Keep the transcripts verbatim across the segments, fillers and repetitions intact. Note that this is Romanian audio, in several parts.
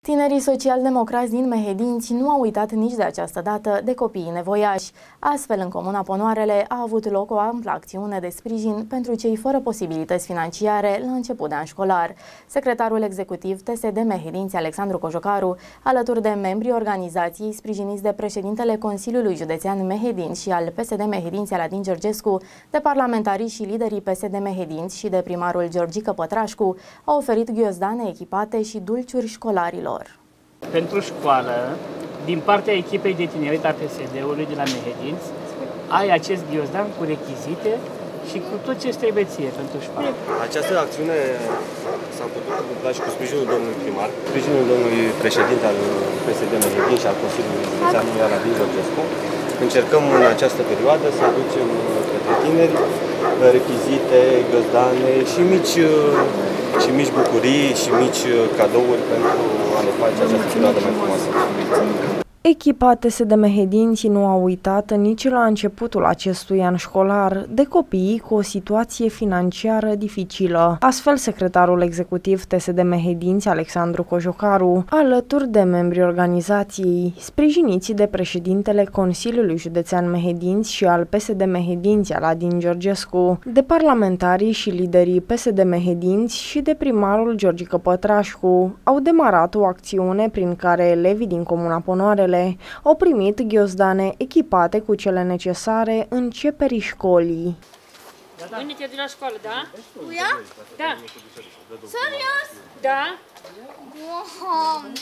Tinerii social-democrați din Mehedinți nu au uitat nici de această dată de copiii nevoiași. Astfel, în comuna Ponoarele a avut loc o amplă acțiune de sprijin pentru cei fără posibilități financiare la început de an școlar. Secretarul executiv T S D Mehedinți, Alexandru Cojocaru, alături de membrii organizației sprijiniți de președintele Consiliului Județean Mehedinți și al P S D Mehedinți Aladin Georgescu, de parlamentarii și liderii P S D Mehedinți și de primarul Georgică Pătrașcu, au oferit ghiozdane echipate și dulciuri școlarilor. Pentru școală, din partea echipei de tineret a P S D-ului de la Mehedinți, ai acest ghiozdan cu rechizite și cu tot ce trebuie ție pentru școală. Această acțiune s-a putut întâmpla și cu sprijinul domnului primar, sprijinul domnului președinte al P S D Mehedinți și al Consiliului Județean Aladin Georgescu. Încercăm în această perioadă să aducem către tineri rechizite, ghiozdane și mici, și mici bucurii și mici cadouri pentru a ne face această perioadă mai frumoasă. Echipa T S D Mehedinți nu a uitat nici la începutul acestui an școlar de copiii cu o situație financiară dificilă. Astfel, secretarul executiv T S D Mehedinți, Alexandru Cojocaru, alături de membrii organizației, sprijiniți de președintele Consiliului Județean Mehedinți și al P S D Mehedinți Aladin Georgescu, de parlamentarii și liderii P S D Mehedinți și de primarul Georgică Pătrașcu, au demarat o acțiune prin care elevii din comuna Ponoarele au primit ghiozdane echipate cu cele necesare începerii școlii. Unite de la școală, da? Cu ea? Da. Serios? Da. Doamne!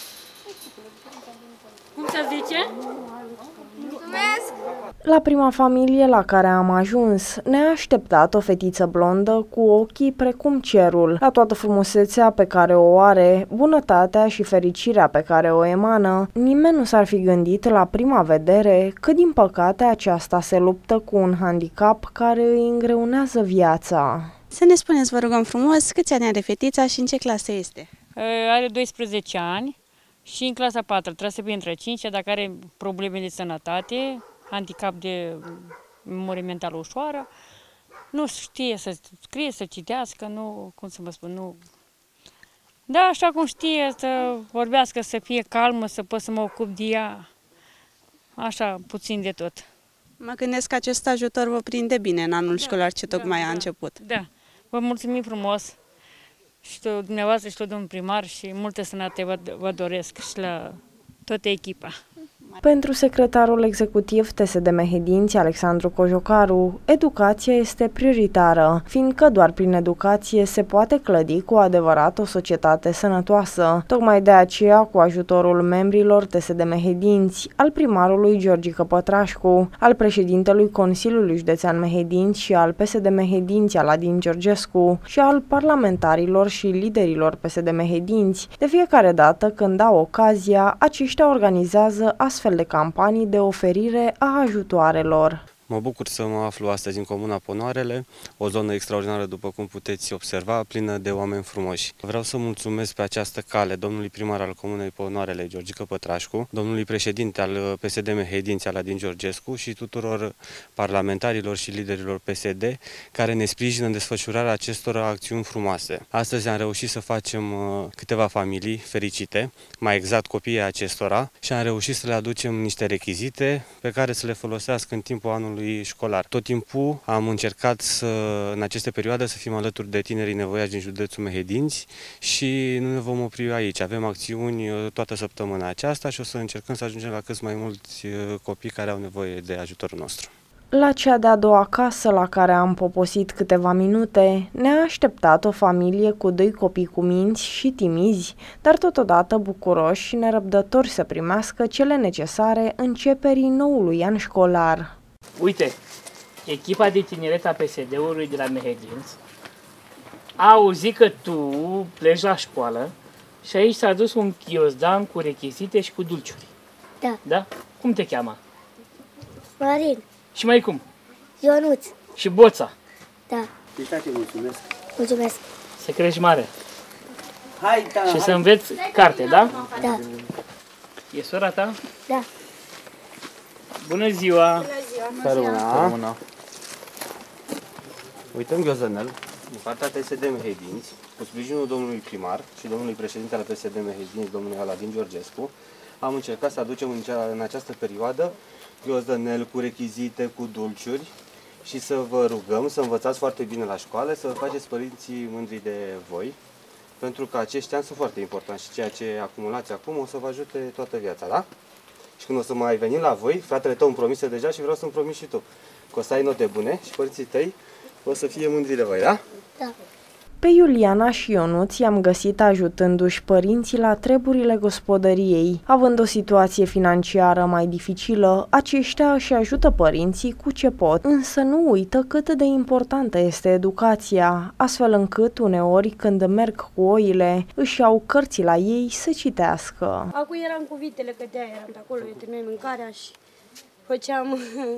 Cum se zice? Mulțumesc! La prima familie la care am ajuns, ne-a așteptat o fetiță blondă cu ochii precum cerul. La toată frumusețea pe care o are, bunătatea și fericirea pe care o emană, nimeni nu s-ar fi gândit la prima vedere că, din păcate, aceasta se luptă cu un handicap care îi îngreunează viața. Să ne spuneți, vă rugăm frumos, câți ani are fetița și în ce clasă este? Are doisprezece ani și în clasa a patra, trebuie să fie între cinci, dacă are probleme de sănătate, handicap de memorie mentală ușoară, nu știe să scrie, să citească, nu, cum să vă spun, nu... Da, așa cum știe, să vorbească, să fie calmă, să pot să mă ocup de ea, așa, puțin de tot. Mă gândesc că acest ajutor vă prinde bine în anul da, școlar ce tocmai da, a început. Da, vă mulțumim frumos și tot dumneavoastră și tot domnul primar și multă sănătate vă, vă doresc și la toată echipa. Pentru secretarul executiv T S D Mehedinți, Alexandru Cojocaru, educația este prioritară, fiindcă doar prin educație se poate clădi cu adevărat o societate sănătoasă. Tocmai de aceea, cu ajutorul membrilor T S D Mehedinți, al primarului Georgică Pătrașcu, al președintelui Consiliului Județean Mehedinți și al P S D Mehedinți Aladin Georgescu și al parlamentarilor și liderilor P S D Mehedinți, de fiecare dată când au ocazia, aceștia organizează astfel de campanii de oferire a ajutoarelor. Mă bucur să mă aflu astăzi în comuna Ponoarele, o zonă extraordinară, după cum puteți observa, plină de oameni frumoși. Vreau să mulțumesc pe această cale domnului primar al comunei Ponoarele, Georgică Pătrașcu, domnului președinte al P S D Mehedinți Aladin Georgescu și tuturor parlamentarilor și liderilor P S D care ne sprijină în desfășurarea acestor acțiuni frumoase. Astăzi am reușit să facem câteva familii fericite, mai exact copiii acestora, și am reușit să le aducem niște rechizite pe care să le folosească în timpul anului școlar. Tot timpul am încercat să, în aceste perioade, să fim alături de tinerii nevoiași din județul Mehedinți și nu ne vom opri aici. Avem acțiuni toată săptămâna aceasta și o să încercăm să ajungem la cât mai mulți copii care au nevoie de ajutorul nostru. La cea de-a doua casă la care am poposit câteva minute, ne-a așteptat o familie cu doi copii cu minți și timizi, dar totodată bucuroși și nerăbdători să primească cele necesare începerii noului an școlar. Uite, echipa de tineret a P S D-ului de la Mehedinți a auzit că tu pleci la școală și aici s-a dus un ghiozdan cu rechizite și cu dulciuri. Da. Da? Cum te cheamă? Marin. Și mai cum? Ionuț. Și Boța. Da. Tati, mulțumesc. Mulțumesc. Să crești mare. Hai, da, și hai. să înveți carte, da? Da. E sora ta? Da. Bună ziua! Bună ziua! Bună. Uităm ghiozdanel din partea T S D Mehedinți. cu sprijinul domnului primar și domnului președinte al P S D Mehedinți, domnului Aladin Georgescu, am încercat să aducem în, cea, în această perioadă ghiozdanel cu rechizite, cu dulciuri și să vă rugăm să învățați foarte bine la școală, să faceți părinții mândri de voi, pentru că acești ani sunt foarte importanti și ceea ce acumulați acum o să vă ajute toată viața, da? Și când o să mai venim la voi, fratele tău îmi promise deja și vreau să-mi promis și tu, că o să ai note bune și părinții tăi o să fie mândri de voi, da? Da. Pe Iuliana și Ionuț i-am găsit ajutându-și părinții la treburile gospodăriei. Având o situație financiară mai dificilă, aceștia își ajută părinții cu ce pot, însă nu uită cât de importantă este educația, astfel încât uneori când merg cu oile, își iau cărții la ei să citească. Acum eram cu vitele, că de-aia eram pe acolo, eu terminam mâncarea și făceam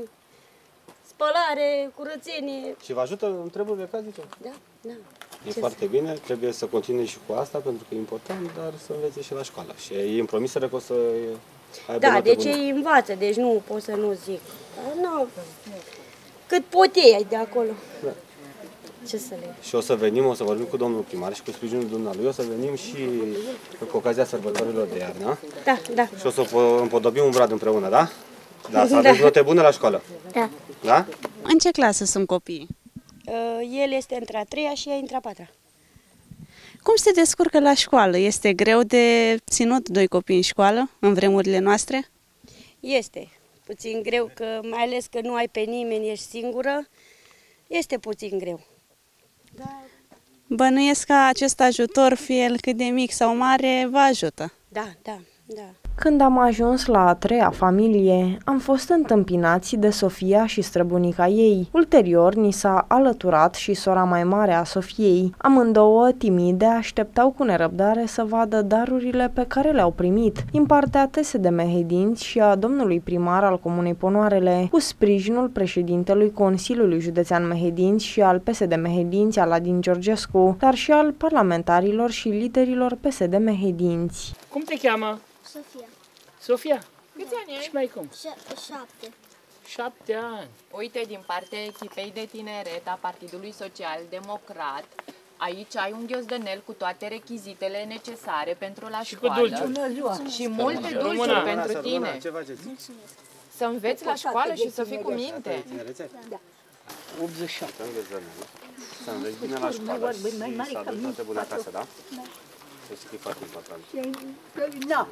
spălare, curățenie. Și vă ajută în treburile casnice? Da, da. E Ce foarte bine, trebuie să continui și cu asta, pentru că e important, dar să învețe și la școală. Și ei îmi promiseră că o să aibă Da, note deci bune. ei învață, deci nu pot să nu zic. Nu, cât pot ei de acolo. Da. Ce să le... Și o să venim, o să vorbim cu domnul primar și cu sprijinul dumnealui, o să venim și cu ocazia sărbătorilor de iarnă. Da, da. Și o să împodobim un brad împreună, da? Da, să aveți note bune la școală. Da. Da? În ce clasă sunt copiii? El este între a treia și ea între a patra. Cum se descurcă la școală? Este greu de ținut doi copii în școală, în vremurile noastre? Este puțin greu, că mai ales că nu ai pe nimeni, ești singură, este puțin greu. Da. Bănuiesc că acest ajutor, fie el cât de mic sau mare, vă ajută. Da, da, da. Când am ajuns la a treia familie, am fost întâmpinați de Sofia și străbunica ei. Ulterior, ni s-a alăturat și sora mai mare a Sofiei. Amândouă, timide, așteptau cu nerăbdare să vadă darurile pe care le-au primit din partea T S D Mehedinți și a domnului primar al Comunei Ponoarele, cu sprijinul președintelui Consiliului Județean Mehedinți și al P S D Mehedinți, Aladin Georgescu, dar și al parlamentarilor și liderilor P S D Mehedinți. Cum te cheamă? Sofia. Sofia? Câți ani ai? Și mai cum? Șapte. Șapte ani. Uite, din partea echipei de tineret a Partidului Social Democrat, aici ai un ghiozdanel cu toate rechizitele necesare pentru la și școală. Cu dulciuri. Și multe dulciuri pentru tine. Ce faceți? Să înveți la școală și să fii cu minte. Da. optzeci și șapte. Să înveți bine la școală și să aduci toate bune acasă, da? Să fie foarte important. Da.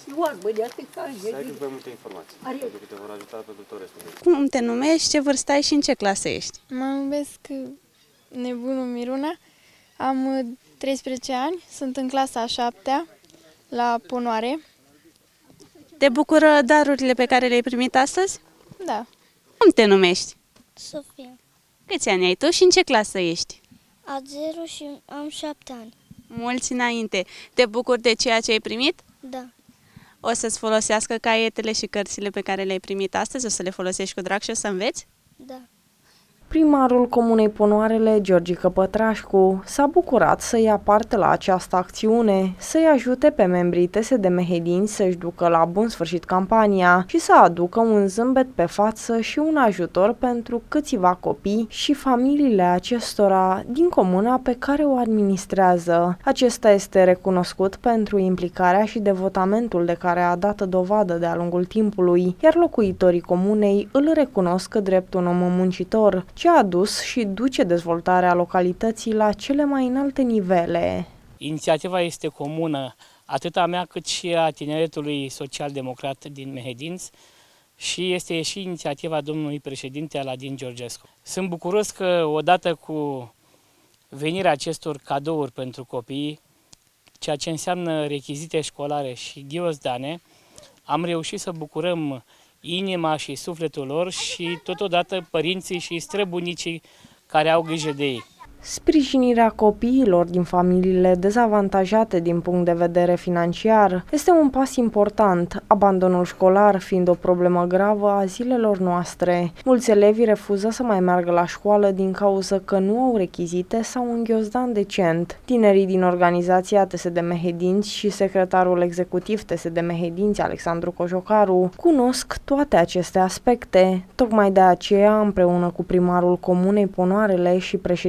Să ai cât mai multe informații, pentru că te vor ajuta pentru tot restul. Cum te numești, ce vârstă ai și în ce clasă ești? Mă numesc Nebunul Miruna, am treisprezece ani, sunt în clasa a șaptea la Ponoare. Te bucură darurile pe care le-ai primit astăzi? Da. Cum te numești? Sofia. Câți ani ai tu și în ce clasă ești? A zero și am șapte ani. Mulți înainte. Te bucuri de ceea ce ai primit? Da. O să-ți folosească caietele și cărțile pe care le-ai primit astăzi? O să le folosești cu drag și o să înveți? Da. Primarul Comunei Ponoarele, Georgică Pătrașcu, s-a bucurat să ia parte la această acțiune, să-i ajute pe membrii T S D Mehedinți să-și ducă la bun sfârșit campania și să aducă un zâmbet pe față și un ajutor pentru câțiva copii și familiile acestora din comuna pe care o administrează. Acesta este recunoscut pentru implicarea și devotamentul de care a dat dovadă de-a lungul timpului, iar locuitorii comunei îl recunosc drept un om muncitor, ce a adus și duce dezvoltarea localității la cele mai înalte nivele. Inițiativa este comună, atât a mea cât și a Tineretului Social-Democrat din Mehedinți și este și inițiativa domnului președinte Aladin Georgescu. Sunt bucuros că odată cu venirea acestor cadouri pentru copii, ceea ce înseamnă rechizite școlare și ghiozdane, am reușit să bucurăm inima și sufletul lor și totodată părinții și străbunicii care au grijă de ei. Sprijinirea copiilor din familiile dezavantajate din punct de vedere financiar este un pas important, abandonul școlar fiind o problemă gravă a zilelor noastre. Mulți elevi refuză să mai meargă la școală din cauza că nu au rechizite sau un ghiozdan decent. Tinerii din organizația T S D Mehedinți și secretarul executiv T S D Mehedinți, Alexandru Cojocaru, cunosc toate aceste aspecte. Tocmai de aceea, împreună cu primarul Comunei Ponoarele și președintele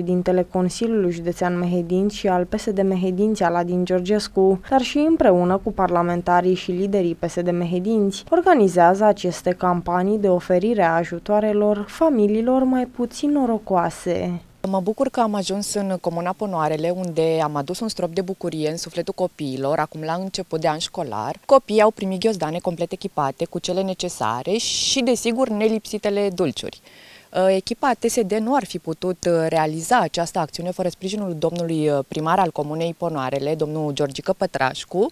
Consiliului Județean Mehedinți și al P S D Mehedinți Aladin Georgescu, dar și împreună cu parlamentarii și liderii P S D Mehedinți, organizează aceste campanii de oferire a ajutoarelor familiilor mai puțin norocoase. Mă bucur că am ajuns în Comuna Ponoarele, unde am adus un strop de bucurie în sufletul copiilor, acum la început de an școlar. Copiii au primit ghiozdane complet echipate cu cele necesare și, desigur, nelipsitele dulciuri. Echipa T S D nu ar fi putut realiza această acțiune fără sprijinul domnului primar al Comunei Ponoarele, domnul Georgică Pătrașcu,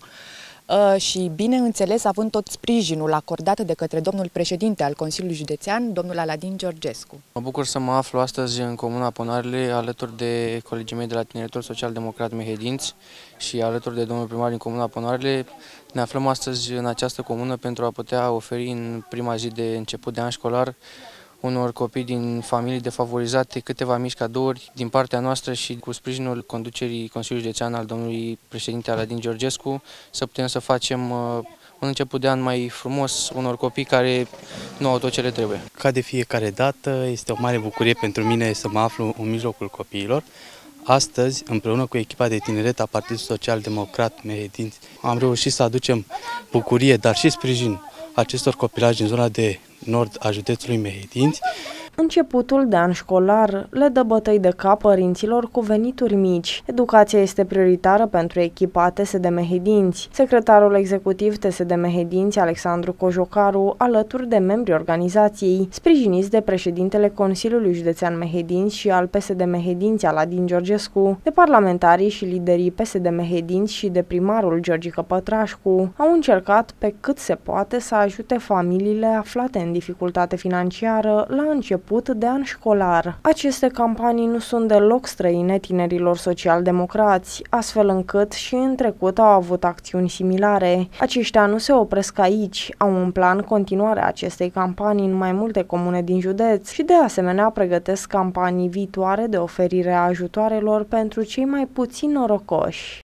și, bineînțeles, având tot sprijinul acordat de către domnul președinte al Consiliului Județean, domnul Aladin Georgescu. Mă bucur să mă aflu astăzi în Comuna Ponoarele, alături de colegii mei de la Tineretul Social-Democrat Mehedinți și alături de domnul primar din Comuna Ponoarele. Ne aflăm astăzi în această comună pentru a putea oferi în prima zi de început de an școlar unor copii din familii defavorizate câteva mici cadouri din partea noastră și cu sprijinul conducerii Consiliului Județean al domnului președinte Aladin Georgescu să putem să facem un început de an mai frumos unor copii care nu au tot ce le trebuie. Ca de fiecare dată, este o mare bucurie pentru mine să mă aflu în mijlocul copiilor. Astăzi, împreună cu echipa de tineret a Partidului Social-Democrat Mehedinți, am reușit să aducem bucurie, dar și sprijin acestor copilași din zona de nord a județului Mehedinți. Începutul de an școlar le dă bătăi de cap părinților cu venituri mici. Educația este prioritară pentru echipa T S D Mehedinți. Secretarul executiv T S D Mehedinți, Alexandru Cojocaru, alături de membrii organizației, sprijiniți de președintele Consiliului Județean Mehedinți și al P S D Mehedinți, Aladin Georgescu, de parlamentarii și liderii P S D Mehedinți și de primarul Georgică Pătrașcu, au încercat pe cât se poate să ajute familiile aflate în dificultate financiară la început de an școlar. Aceste campanii nu sunt deloc străine tinerilor social-democrați, astfel încât și în trecut au avut acțiuni similare. Aceștia nu se opresc aici, au în plan continuarea acestei campanii în mai multe comune din județ și de asemenea pregătesc campanii viitoare de oferire a ajutoarelor pentru cei mai puțin norocoși.